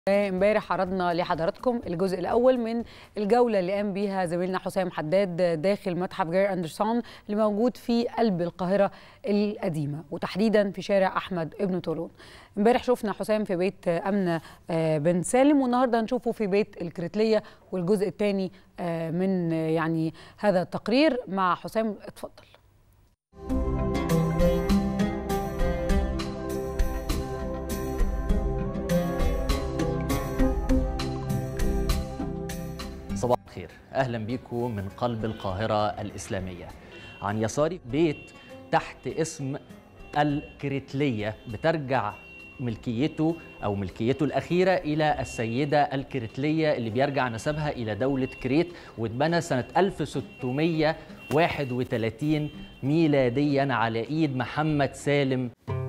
امبارح عرضنا لحضراتكم الجزء الاول من الجوله اللي قام بيها زميلنا حسام حداد داخل متحف جير اندرسون اللي موجود في قلب القاهره القديمه وتحديدا في شارع احمد ابن طولون. امبارح شفنا حسام في بيت امنه بن سالم، والنهارده هنشوفه في بيت الكريتليه والجزء الثاني من هذا التقرير مع حسام. اتفضل. صباح الخير، أهلا بيكم من قلب القاهرة الإسلامية. عن يساري بيت تحت اسم الكريتلية، بترجع ملكيته الأخيرة إلى السيدة الكريتلية اللي بيرجع نسبها إلى دولة كريت، واتبنى سنة 1631 ميلاديا على إيد محمد سالم.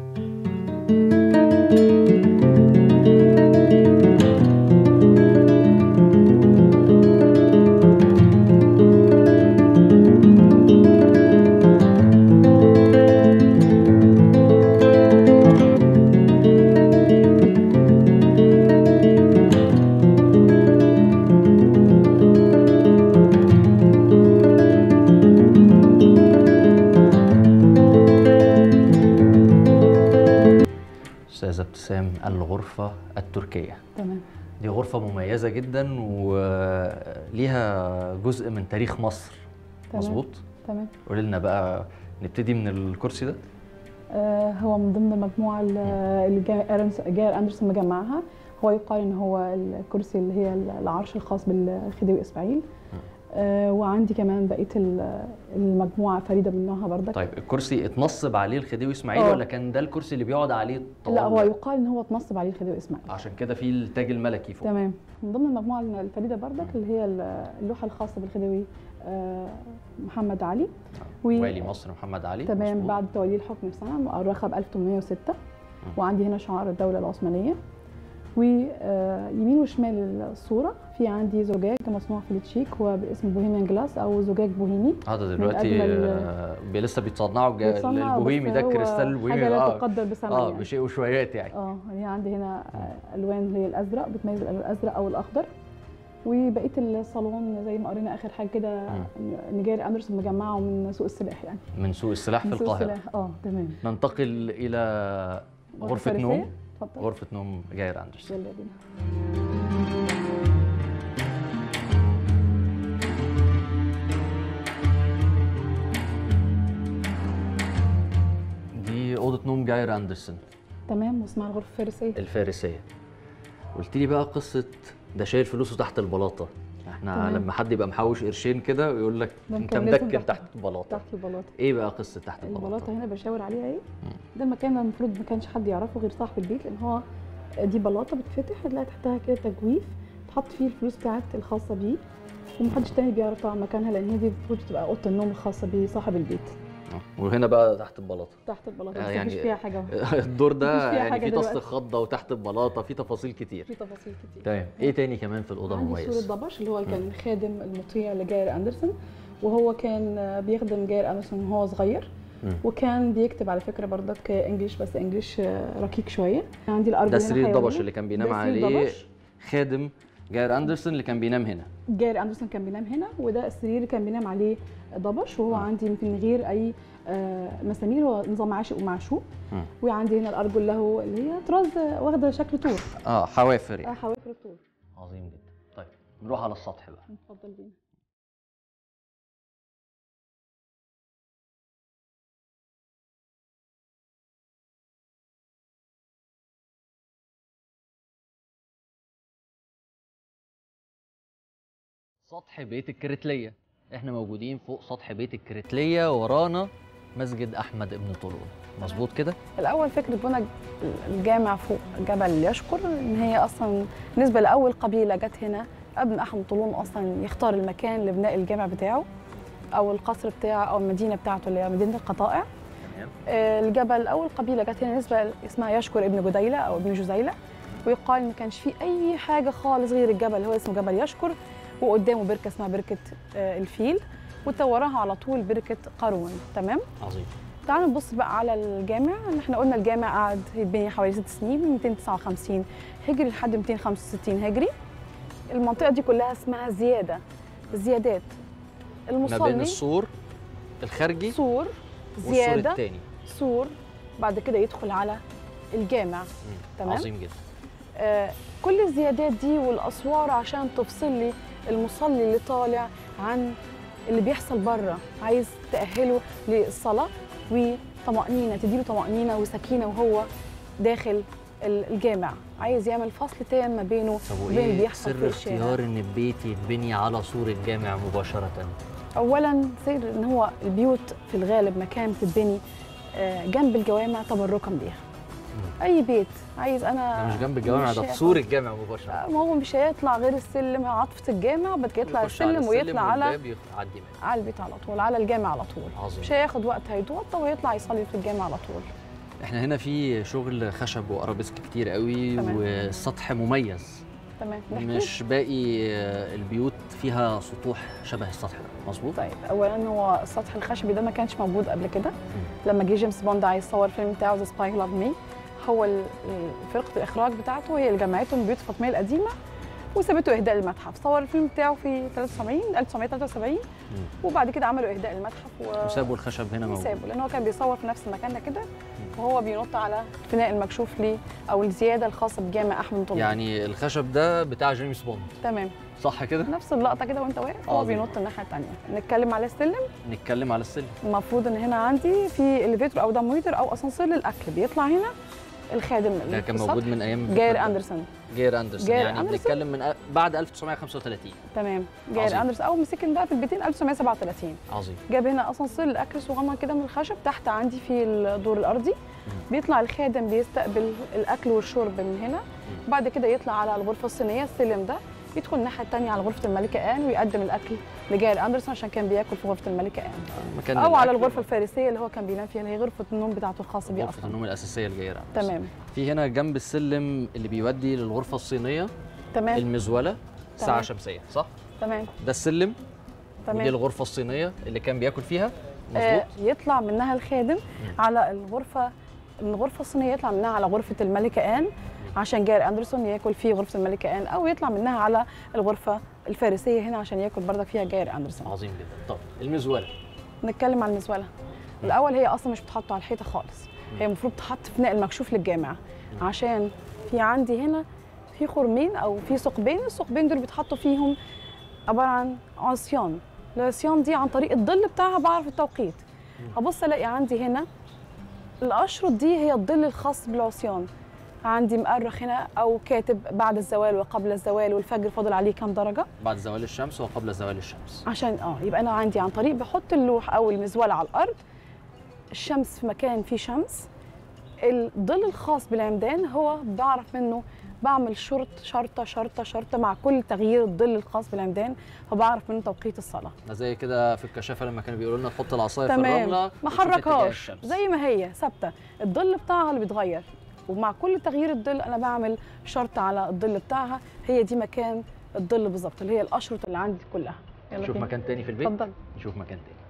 أستاذة ابتسام، الغرفة التركية. تمام. دي غرفة مميزة جدا وليها جزء من تاريخ مصر. مظبوط؟ تمام. قولي لنا بقى، نبتدي من الكرسي ده. هو من ضمن المجموعة اللي جير أندرسون مجمعها. هو يقال إن هو الكرسي اللي هي العرش الخاص بالخديوي إسماعيل. وعندي كمان بقيه المجموعه فريده من نوعها بردك. طيب الكرسي اتنصب عليه الخديوي اسماعيل ولا كان ده الكرسي اللي بيقعد عليه طوال؟ لا، هو يقال ان هو اتنصب عليه الخديوي اسماعيل، عشان كده في التاج الملكي فوق. تمام. من ضمن المجموعه الفريده بردك اللي هي اللوحه الخاصه بالخديوي محمد علي والي مصر محمد علي. تمام. مصبوط. بعد توليه الحكم في سنه مؤرخه ب 1806. وعندي هنا شعار الدوله العثمانيه. ويمين وشمال الصوره في عندي زجاج مصنوع في التشيك هو باسم بوهيميان جلاس او زجاج بوهيمي. ده دلوقتي لسه بيتصنعوا البوهيمي ده، الكريستال البوهيمي حاجه لا تقدر بثمن يعني. بشيء وشويات يعني. هي عندي هنا الوان اللي هي الازرق، بتميز الازرق او الاخضر. وبقيه الصالون زي ما قرينا اخر حاجه كده ان جير اندرسون مجمعه من سوق السلاح يعني. من سوق السلاح في القاهره. تمام. ننتقل الى غرفه نوم. اتفضل. غرفة نوم جير أندرسون. يلا بينا. دي أوضة نوم جير أندرسون. تمام. واسمها الغرفة الفارسية. الفارسية. قلت لي بقى قصة ده شايل فلوسه تحت البلاطة. احنا تمام. لما حد يبقى محوش قرشين كده ويقول لك انت مدكن تحت البلاطة. تحت البلاطة. ايه بقى قصة تحت البلاطة؟ البلاطة هنا بشاور عليها ايه؟ ده المكان المفروض ما كانش حد يعرفه غير صاحب البيت، لان هو دي بلاطة بتفتح هتلاقي تحتها كده تجويف تحط فيه الفلوس بتاعت الخاصة بيه، ومحدش تاني بيعرف طبعا مكانها، لان هي دي المفروض تبقى اوضة النوم الخاصة بصاحب البيت. وهنا بقى تحت البلاطة. تحت البلاطة يعني مفيش فيها حاجة. الدور ده يعني في تصل خضة وتحت البلاطة، في تفاصيل كتير. تمام. ايه تاني كمان في الأوضة مميز؟ عندي صورة ضبش اللي هو كان الخادم المطيع لجير أندرسون، وهو كان بيخدم جير أندرسون وهو صغير. وكان بيكتب على فكرة بردك انجلش، بس انجلش ركيك شوية. عندي الأرجل. ده سرير الضبش اللي كان بينام عليه خادم جير أندرسون اللي كان بينام هنا. جير أندرسون كان بينام هنا، وده السرير اللي كان بينام عليه ضبش، وهو عندي من غير أي مسامير، هو نظام عاشق ومعشوق. وعندي هنا الأرجل له اللي هي طراز واخدة شكل طور. حوافر يعني. حوافر الطور. عظيم جدا. طيب نروح على السطح بقى. اتفضل بينا. سطح بيت الكريتلية. احنا موجودين فوق سطح بيت الكريتلية، ورانا مسجد أحمد ابن طولون. مظبوط كده؟ الأول فكرة بنى الجامع فوق جبل يشكر إن هي أصلا بالنسبة لأول قبيلة جت هنا ابن أحمد طولون أصلا يختار المكان لبناء الجامع بتاعه أو القصر بتاعه أو المدينة بتاعته اللي هي مدينة القطائع. الجبل أول قبيلة جت هنا نسبة اسمها يشكر ابن جديلة أو ابن جزيلة، ويقال ما كانش فيه أي حاجة خالص غير الجبل، هو اسمه جبل يشكر، وقدامه بركة اسمها بركة الفيل، وتوراها على طول بركة قارون. تمام؟ عظيم. تعالوا نبص بقى على الجامع. احنا قلنا الجامع قعد يتبني حوالي 6 سنين، من 259 هجري لحد 265 هجري. المنطقه دي كلها اسمها الزيادات. المصلي ما بين السور الخارجي سور والسور زياده الثاني. سور، بعد كده يدخل على الجامع. تمام. عظيم جدا. كل الزيادات دي والاسوار عشان تفصل لي المصلي اللي طالع عن اللي بيحصل بره، عايز تأهله للصلاة وطمأنينة، تديله طمأنينة وسكينة وهو داخل الجامع، عايز يعمل فصل تام ما بينه وبين اللي بيحصل في سر الشارع. اختيار ان البيت يتبني على سور الجامع مباشرة؟ أولاً سر إن هو البيوت في الغالب مكان بتتبني جنب الجوامع تبركاً بيها. أي بيت عايز أنا مش جنب الجامع، ده في سور الجامع مباشرة. ما هو مش هيطلع غير السلم، عطفة الجامع بعد كده يطلع السلم ويطلع على البيت على طول، على الجامع على طول. عظيم. مش هياخد وقت، هيتوضى ويطلع يصلي في الجامع على طول. احنا هنا في شغل خشب وارابيسك كتير قوي. تمام. والسطح مميز. تمام. مش باقي البيوت فيها سطوح شبه السطح ده، مظبوط؟ طيب اولا هو السطح الخشبي ده ما كانش موجود قبل كده. لما جه جيمس بوند عايز يصور الفيلم بتاعه ذا سباي لاف مي، هو فرقه الاخراج بتاعته هي اللي جمعته من بيوت الفاطميه القديمه وسابته اهداء للمتحف. صور الفيلم بتاعه في 1973 وبعد كده عملوا اهداء للمتحف وسابوا الخشب هنا موجود. سابوا لان هو كان بيصور في نفس المكان ده كده، وهو بينط على الفناء المكشوف ليه او الزياده الخاصه بجامع احمد طولون. يعني الخشب ده بتاع جيمس بوند. تمام. صح كده؟ نفس اللقطه كده وانت واقف هو بينط الناحيه الثانيه. نتكلم على السلم. نتكلم على السلم. المفروض ان هنا عندي في اليفيتور او دمويتر او اسانسير للاكل، بيطلع هنا الخادم ده كان موجود من ايام جاير اندرسون. يعني بنتكلم من بعد 1935. تمام. جاير اندرسون اول ما سكن بقى في البيتين 1937. عظيم. جاب هنا اسانسير للاكل صغنن كده من الخشب تحت عندي في الدور الارضي. بيطلع الخادم بيستقبل الاكل والشرب من هنا، وبعد كده يطلع على الغرفه الصينيه السلم ده، يدخل الناحيه الثانيه على غرفه الملكه آن ويقدم الاكل لجاير اندرسون عشان كان بياكل في غرفه الملكه آن، او على الغرفه الفارسيه اللي هو كان بينام فيها، اللي هي غرفه النوم بتاعته الخاصه بيه اصلا. غرفه النوم الاساسيه لجاير اندرسون. تمام. في هنا جنب السلم اللي بيودي للغرفه الصينيه. تمام. المزوله ساعه شمسيه، صح؟ تمام. ده السلم. تمام. ودي الغرفه الصينيه اللي كان بياكل فيها. مظبوط. يطلع منها الخادم على الغرفه، من الغرفه الصينيه يطلع منها على غرفه الملكه آن عشان جاير اندرسون ياكل في غرفه الملكه آن، او يطلع منها على الغرفه الفارسيه هنا عشان ياكل بردك فيها جاير اندرسون. عظيم جدا. طب المزوله، نتكلم عن المزوله. الاول هي اصلا مش بتحط على الحيطه خالص، هي المفروض تحط في فناء المكشوف للجامع، عشان في عندي هنا في خرمين او في ثقبين، الثقبين دول بيتحطوا فيهم عباره عن عصيان. العصيان دي عن طريق الظل بتاعها بعرف التوقيت. هبص الاقي عندي هنا الاشرط دي هي الظل الخاص بالعصيان، عندي مؤرخ هنا او كاتب بعد الزوال وقبل الزوال والفجر فاضل عليه كام درجه، بعد زوال الشمس وقبل زوال الشمس، عشان يبقى انا عندي عن طريق بحط اللوح او المزوله على الارض، الشمس في مكان فيه شمس، الظل الخاص بالعمدان هو بعرف منه بعمل شرطه مع كل تغيير الظل الخاص بالعمدان، فبعرف منه توقيت الصلاه. زي كده في الكشافه لما كانوا بيقولوا لنا تحط العصايه في تمام. الرمله ما حركهاش زي ما هي ثابته، الظل بتاعها اللي بيتغير، ومع كل تغيير الظل انا بعمل شرط على الظل بتاعها، هي دي مكان الظل بالظبط اللي هي الاشرطه اللي عندي كلها. نشوف مكان تاني في البيت. اتفضل. نشوف مكان تاني.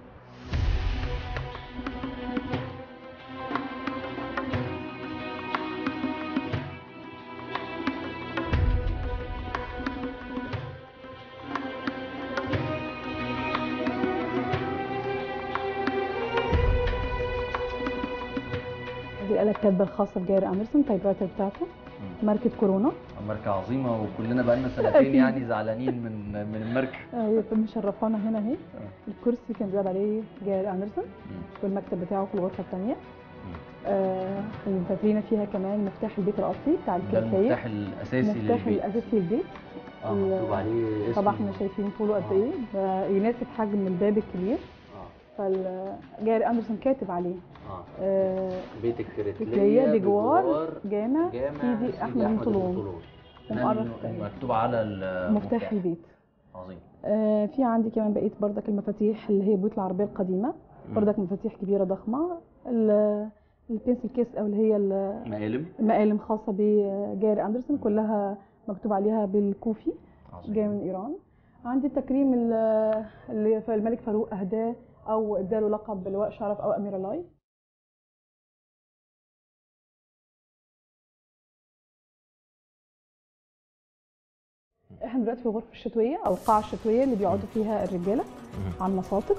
دي الآلة الكاتبة الخاصة بجاير أندرسون، تايب رايتر بتاعته ماركة كورونا. ماركة عظيمة وكلنا بقالنا سنتين يعني زعلانين من الماركة. هي مشرفانا هنا اهي. الكرسي كان بيقعد عليه جاير أندرسون والمكتب بتاعه في الغرفة الثانية. الفاترينا فيها كمان مفتاح البيت الأصلي بتاع الكيكية. المفتاح الأساسي للبيت. المفتاح الأساسي للبيت. مكتوب عليه اسم. طبعا احنا شايفين طوله قد ايه، يناسب حجم الباب الكبير. فالجاير أندرسون كاتب عليه بيت الكريتلية بجوار جامع سيدي أحمد بن طولون، مكتوب على مفتاح البيت. عظيم. في عندي كمان بقيت بردك المفاتيح اللي هي بيوت العربية القديمة، بردك مفاتيح كبيرة ضخمة. البنسل كيس أو اللي هي مقالم خاصة بجاير أندرسون كلها مكتوب عليها بالكوفي، جاي من إيران. عندي التكريم اللي الملك فاروق أهداه أو اداله لقب بلواء شرف أو أمير الله. احنا دلوقتي في الغرفه الشتويه او القاعه الشتويه اللي بيقعدوا فيها الرجاله على المصاطب،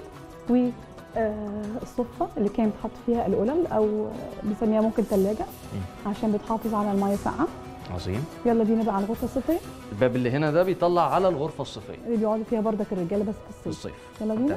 والصفه اللي كان بتحط فيها القلل او بنسميها ممكن ثلاجه عشان بتحافظ على الميه ساقعه. عظيم. يلا بينا بقى على الغرفه الصيفيه. الباب اللي هنا ده بيطلع على الغرفه الصيفيه اللي بيقعدوا فيها بردك الرجاله بس في في الصيف. يلا بينا. تمام.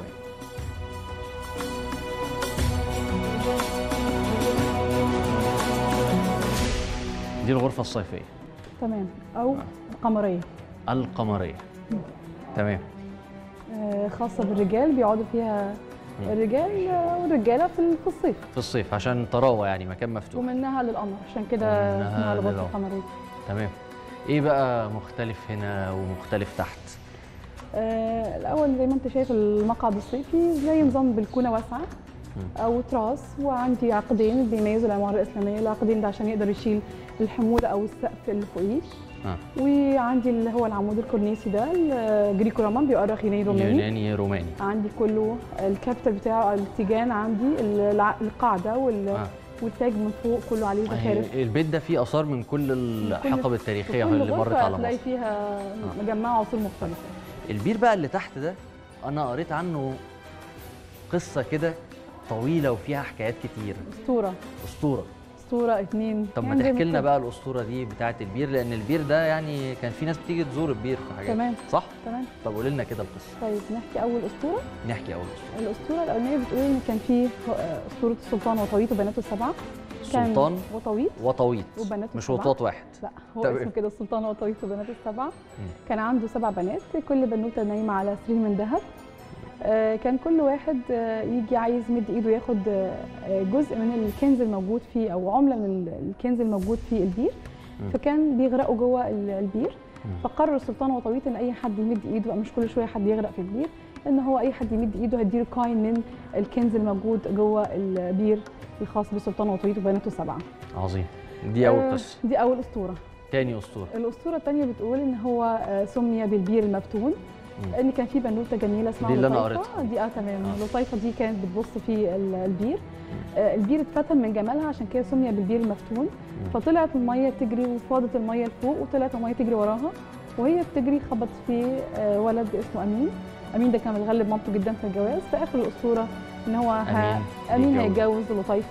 دي الغرفه الصيفيه. تمام. او القمريه. القمريه. تمام. خاصه بالرجال بيقعدوا فيها الرجال والرجاله في الصيف. في الصيف عشان طراوه يعني مكان مفتوح. ومنها للقمر عشان كده اسمها الغرفه القمريه. تمام. ايه بقى مختلف هنا ومختلف تحت؟ الاول زي ما انت شايف المقعد الصيفي زي نظام بلكونه واسعه او تراس، وعندي عقدين بيميزوا العماره الاسلاميه. العقدين ده عشان يقدر يشيل الحموله او السقف اللي فوقيه. وعندي اللي هو العمود الكورنيسي ده الجريكو رومان بيؤرخ يوناني روماني. عندي كله الكابيتال بتاعه التيجان، عندي القاعده والتاج من فوق كله عليه زخارف. البيت ده فيه اثار من كل الحقب التاريخيه اللي مرت على مصر. هتلاقي فيها مجمعه عصور مختلفه. البير بقى اللي تحت ده انا قريت عنه قصه كده طويله وفيها حكايات كتير. اسطوره 2. طب ما تحكي لنا بقى الاسطوره دي بتاعه البير، لان البير ده يعني كان في ناس بتيجي تزور البير في حاجات. تمام. صح؟ تمام. طب قولي لنا كده القصه. طيب نحكي اول اسطوره. الاسطوره الاولانيه بتقول ان كان في اسطوره السلطان وطويط وبناته السبعه. سلطان وطويط وبناته مش وطاط واحد. لا هو اسمه كده السلطان وطويط وبناته السبعه. كان عنده 7 بنات، كل بنوته نايمه على سرير من ذهب. كان كل واحد يجي عايز يمد ايده ياخد جزء من الكنز الموجود فيه او عمله من الكنز الموجود في البير. فكان بيغرقوا جوه البير. فقرر السلطان وطويط ان اي حد يمد ايده، مش كل شويه حد يغرق في البير، ان هو اي حد يمد ايده هيديله كاين من الكنز الموجود جوه البير الخاص بالسلطان وطويط وبناته السبعه. عظيم. دي اول قصه. دي اول اسطوره. تاني اسطوره. الاسطوره الثانيه بتقول ان هو سمي بالبير المفتون. ان كان في بنوته جميله اسمها دي اللي انا قريتها. دي تمام. لطيفه دي كانت بتبص في البير. البير اتفتن من جمالها عشان كده سمي بالبير المفتون. فطلعت الميه تجري وفاضت الميه لفوق وطلعت الميه تجري وراها، وهي بتجري خبط في ولد اسمه امين ده كان متغلب مامته جدا في الجواز. في اخر الاسطوره ان هو امين هيتجوز لطيفه.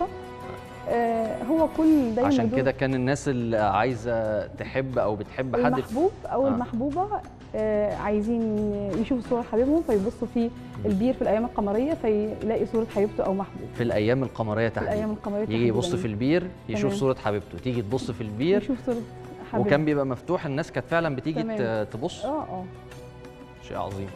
هو كل دايما عشان كده كان الناس اللي عايزه تحب او بتحب حد المحبوب او المحبوبه عايزين يشوفوا صور حبيبهم فيبصوا في البير في الايام القمريه فيلاقي صوره حبيبته او محبوب. في الايام القمريه تحديدا. في الايام القمريه يجي يبص في البير يشوف صوره حبيبته، تيجي تبص في البير يشوف صوره حبيبته. وكان بيبقى مفتوح، الناس كانت فعلا بتيجي تبص. شيء عظيم.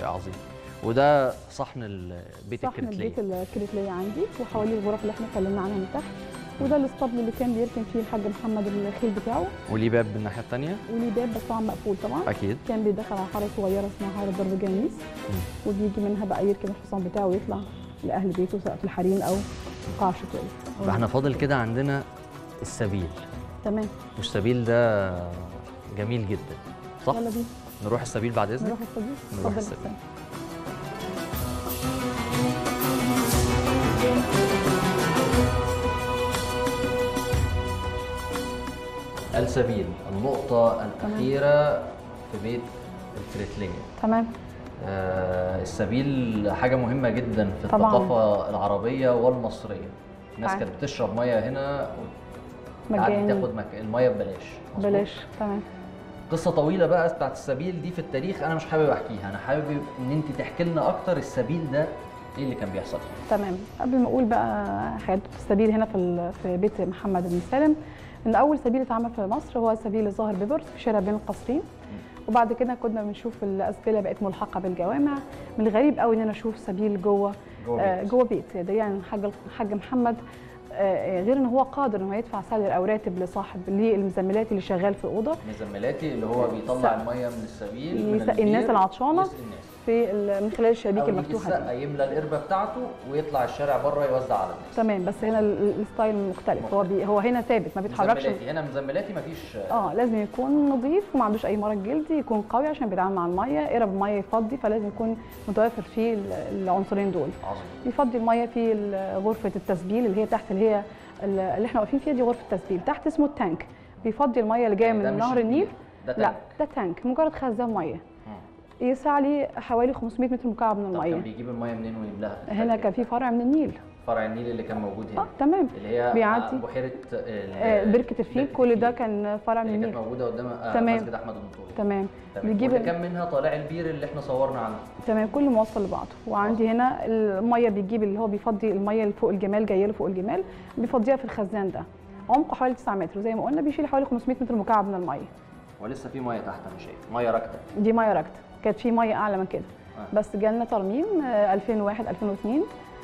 وده صحن البيت الكريتليه. صحن البيت الكريتليه عندي، وحواليه الغرف اللي احنا اتكلمنا عنها من تحت. وده الاسطبل اللي كان بيركن فيه الحاج محمد الخيل بتاعه. وليه باب بالناحيه الثانيه؟ وليه باب بس طبعا مقفول طبعا. اكيد. كان بيدخل على حاره صغيره اسمها حاره ضرب جميس. وبيجي منها بقى يركن الحصان بتاعه ويطلع لاهل بيته سواء في الحريم او القاعه الشتويه. فاحنا فاضل كده عندنا السبيل. تمام. والسبيل ده جميل جدا صح؟ يلا بينا نروح السبيل بعد اذنك. نروح السبيل. السبيل النقطة الأخيرة في بيت الكريتلية. تمام. السبيل حاجة مهمة جدا في الثقافة العربية والمصرية. الناس كانت بتشرب مية هنا مجاني، تاخد المية ببلاش. تمام. قصة طويلة بقى بتاعت السبيل دي في التاريخ أنا مش حابب أحكيها، أنا حابب إن أنت تحكي لنا أكتر السبيل ده إيه اللي كان بيحصل فيه. تمام. قبل ما أقول بقى حياة السبيل هنا في بيت محمد بن سالم، إن أول سبيل اتعمل في مصر هو سبيل الظاهر بيبرس في شارع بين القصرين. وبعد كده كنا بنشوف الأسبلة بقت ملحقة بالجوامع. من الغريب قوي إن أنا أشوف سبيل جوه بيت ده. يعني الحاج محمد غير ان هو قادر ان هو يدفع سالري او راتب لصاحب للمزملاتي اللي شغال في الاوضه. مزملاتي اللي هو بيطلع الميه من السبيل يسقي الناس العطشانه من خلال الشبابيك المفتوحه دي. يملى القربه بتاعته ويطلع الشارع بره يوزع على الناس. تمام. بس هنا الستايل مختلف. هو هنا ثابت ما بيتحركش. هنا مزملاتي ما فيش. لازم يكون نظيف وما عندوش اي مرض جلدي، يكون قوي عشان بيتعامل مع الميه، قرب الميه يفضي، فلازم يكون متوافر فيه العنصرين دول. عظيم. يفضي الميه في غرفه التسبيل اللي هي تحت، اللي هي اللي احنا واقفين فيها دي غرفه التسبيل. تحت اسمه التانك، بيفضي الميه اللي جايه من نهر النيل ده تانك؟ لا ده تانك مجرد خزان ميه يسع لي حوالي 500 متر مكعب من الميه. كان بيجيب الميه منين ويملاها؟ هنا كان في فرع من النيل. فرع النيل اللي كان موجود هنا. تمام. اللي هي بيعدي بحيره بركه الفيل، كل ده كان فرع من النيل. اللي كانت موجوده قدام مسجد احمد بن طولون. تمام. بيجيب كام منها طالع البير اللي احنا صورنا عنه. تمام، كله موصل لبعضه. وعندي هنا الميه بيجيب اللي هو بيفضي الميه اللي فوق الجمال، جايه له فوق الجمال، بيفضيها في الخزان ده. عمقه حوالي 9 متر زي ما قلنا، بيشيل حوالي 500 متر مكعب من الميه. ولسه في ميه تحت انا شايف، ميه راكده. دي ميه راكده، كانت في ميه اعلى من كده. بس جالنا ترميم 2001 2002.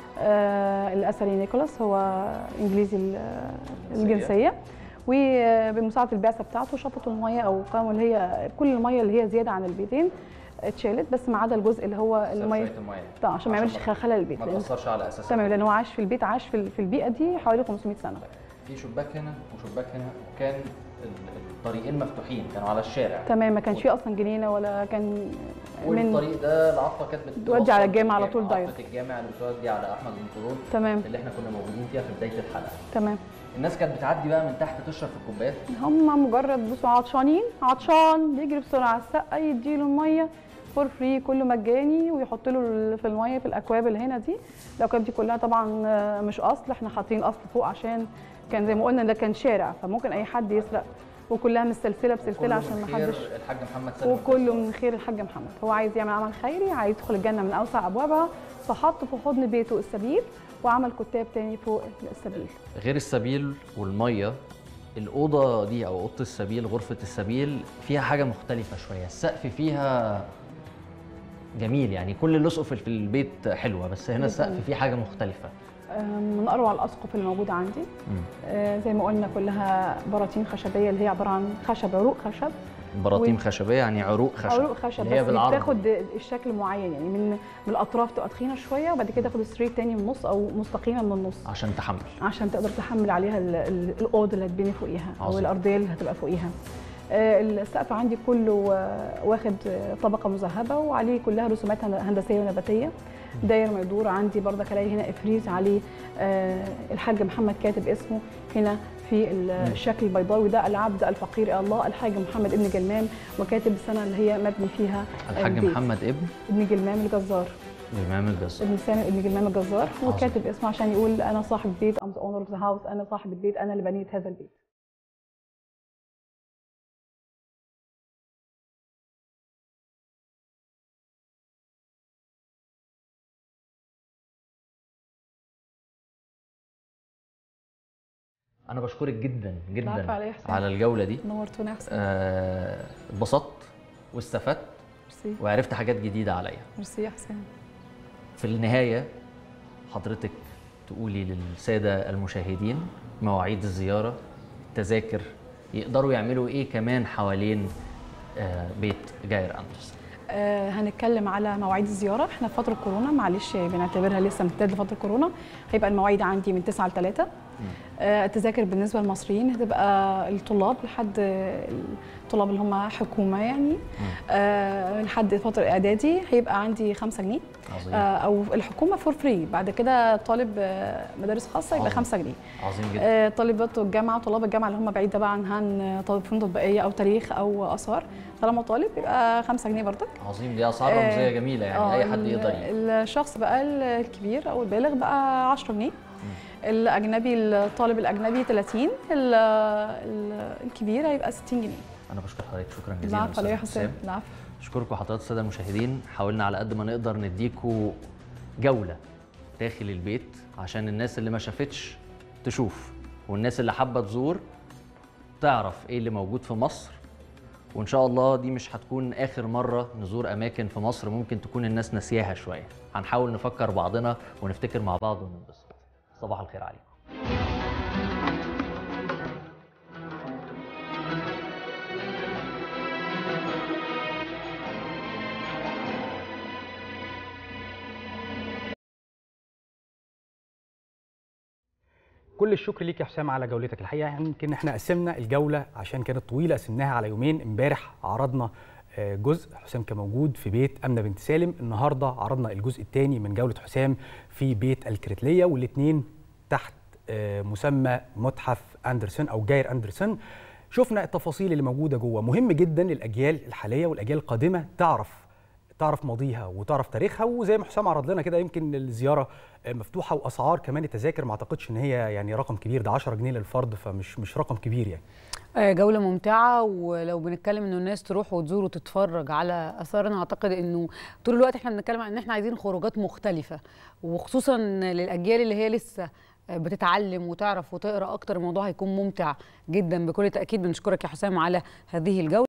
الاثري نيكولاس هو انجليزي الجنسيه، وبمساعده البعثه بتاعته شفطوا الميه او قاموا اللي هي كل الميه اللي هي زياده عن البيتين اتشالت، بس ما عدا الجزء اللي هو الميه طبعا عشان ما يعملش خلل البيت، ما تاثرش على اساسه. تمام، لان هو عاش في البيت، عاش في البيئه دي حوالي 500 سنه. في شباك هنا وشباك هنا، وكان الطريقين مفتوحين كانوا على الشارع. تمام، ما كانش فيه اصلا جنينه ولا كان والطريق ده العطفه كانت بتودي على الجامع على طول دايركت. عطفه الجامع اللي بتودي على احمد بن طولون. تمام. اللي احنا كنا موجودين فيها في بدايه الحلقه. تمام. الناس كانت بتعدي بقى من تحت تشرب في الكوبايات. هم مجرد بصوا عطشانين، عطشان بيجري بسرعه على السقه يديله الميه فور فري، كله مجاني، ويحط له في الميه في الاكواب اللي هنا دي. الاكواب دي كلها طبعا مش اصل، احنا حاطين اصل فوق عشان كان زي ما قلنا ده كان شارع، فممكن اي حد يسرق، وكلها متسلسله بسلسله عشان ما حدش. الحاج محمد سلمى، وكله من خير الحاج محمد. هو عايز يعمل عمل خيري، عايز يدخل الجنه من اوسع ابوابها، فحط في حضن بيته السبيل وعمل كتاب تاني فوق السبيل. غير السبيل والميه، الاوضه دي او اوضه السبيل، غرفه السبيل، فيها حاجه مختلفه شويه. السقف فيها جميل، يعني كل الاسقف في البيت حلوه، بس هنا السقف فيه حاجه مختلفه. من اروع الاسقف اللي موجوده عندي. زي ما قلنا كلها براطين خشبيه، اللي هي عباره عن خشب، عروق خشب. براطيم خشبيه يعني عروق خشب. عروق خشب اللي هي بس بالعرض بتاخد الشكل معين، يعني من الاطراف تبقى تخينه شويه، وبعد كده تاخد ستريت تاني من النص او مستقيمه من النص عشان تحمل، عشان تقدر تحمل عليها الاوضه اللي هتبني فوقيها او الارضيه اللي هتبقى فوقيها. السقف عندي كله واخد طبقه مذهبه، وعليه كلها رسومات هندسيه ونباتيه. داير ما يدور. عندي برضك الاقي هنا افريز عليه الحاج محمد كاتب اسمه هنا في الشكل البيضاوي ده، العبد الفقير الله الحاج محمد ابن جلمام، وكاتب السنه اللي هي مبني فيها الحاج محمد ابن جلمام الجزار. جلمام الجزار، ابن سامي ابن جلمام الجزار، وكاتب اسمه عشان يقول انا صاحب البيت، ام اونر اوف ذا هاوس، انا صاحب البيت، انا اللي بنيت هذا البيت. أنا بشكرك جدا جدا على الجولة دي. نورتونا يا حسين. اتبسطت واستفدت وعرفت حاجات جديدة عليا. ميرسي يا حسين. في النهاية حضرتك تقولي للسادة المشاهدين مواعيد الزيارة، تذاكر، يقدروا يعملوا إيه كمان حوالين بيت جاير أندرسون؟ هنتكلم على مواعيد الزيارة. احنا في فترة كورونا، معلش بنعتبرها لسه امتداد لفترة كورونا، هيبقى المواعيد عندي من 9 ل 3. التذاكر بالنسبة للمصريين هتبقى الطلاب لحد الطلاب اللي هم حكومة يعني لحد فترة إعدادي هيبقى عندي 5 جنيه. أو الحكومة فور فري. بعد كده طالب مدارس خاصة يبقى 5 جنيه. عظيم جدا. طالبات الجامعة، طلاب الجامعة اللي هم بعيد طبعا عن طالب فنون تطبيقية أو تاريخ أو آثار، طالما طالب يبقى 5 جنيه برضك. عظيم، دي أسعار رمزية جميلة يعني أي حد يقدر. الشخص بقى الكبير أو البالغ بقى 10 جنيه. الأجنبي الطالب الأجنبي 30، الكبير هيبقى 60 جنيه. أنا بشكر حضرتك شكرا جزيلا. العفو يا حسين. العفو. أشكركم حضرات السادة المشاهدين. حاولنا على قد ما نقدر نديكوا جولة داخل البيت عشان الناس اللي ما شافتش تشوف، والناس اللي حابة تزور تعرف إيه اللي موجود في مصر. وإن شاء الله دي مش هتكون آخر مرة نزور أماكن في مصر ممكن تكون الناس ناسياها شوية. هنحاول نفكر بعضنا ونفتكر مع بعض وننبسط. صباح الخير عليكم. كل الشكر ليك يا حسام على جولتك. الحقيقه يمكن احنا قسمنا الجوله عشان كانت طويله، قسمناها على يومين. امبارح عرضنا جزء حسام كان موجود في بيت امنه بنت سالم، النهارده عرضنا الجزء الثاني من جوله حسام في بيت الكريتليه، والاثنين تحت مسمى متحف أندرسون أو جاير أندرسون. شفنا التفاصيل اللي موجوده جوه. مهم جدا للاجيال الحاليه والاجيال القادمه تعرف ماضيها وتعرف تاريخها، وزي ما حسام عرض لنا كده يمكن الزياره مفتوحه، واسعار كمان التذاكر ما اعتقدش ان هي يعني رقم كبير، ده 10 جنيه للفرد، فمش رقم كبير يعني. جولة ممتعة، ولو بنتكلم انه الناس تروح وتزور وتتفرج على اثارنا، اعتقد انه طول الوقت احنا بنتكلم عن ان احنا عايزين خروجات مختلفة، وخصوصا للاجيال اللي هي لسه بتتعلم وتعرف وتقرا اكتر. الموضوع هيكون ممتع جدا بكل تأكيد. بنشكرك يا حسام على هذه الجولة.